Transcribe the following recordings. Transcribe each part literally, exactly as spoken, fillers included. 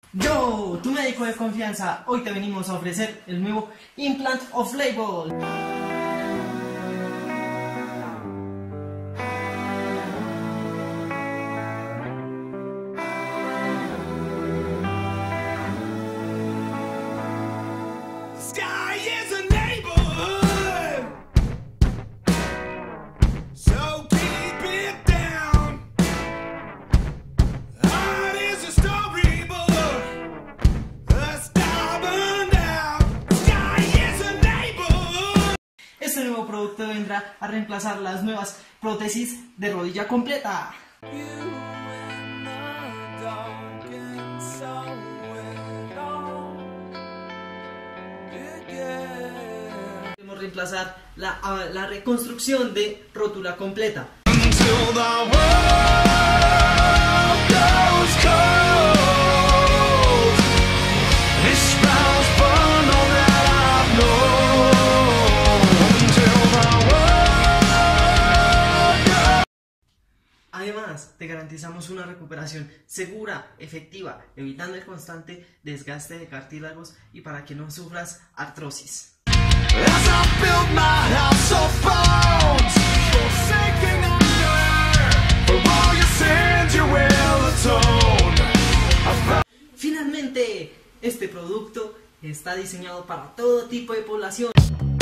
Yo, tu médico de confianza, hoy te venimos a ofrecer el nuevo Implant of Label. Este nuevo producto vendrá a reemplazar las nuevas prótesis de rodilla completa. Podemos reemplazar la, la reconstrucción de rótula completa. Además, te garantizamos una recuperación segura, efectiva, evitando el constante desgaste de cartílagos y para que no sufras artrosis. Finalmente, este producto está diseñado para todo tipo de población.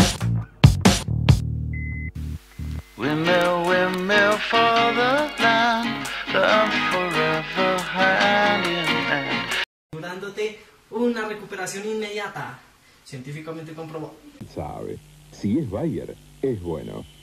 Windmill, windmill for the land, love forever hand in hand. Dándote una recuperación inmediata, científicamente comprobado. Sabe, si es Bayer, es bueno.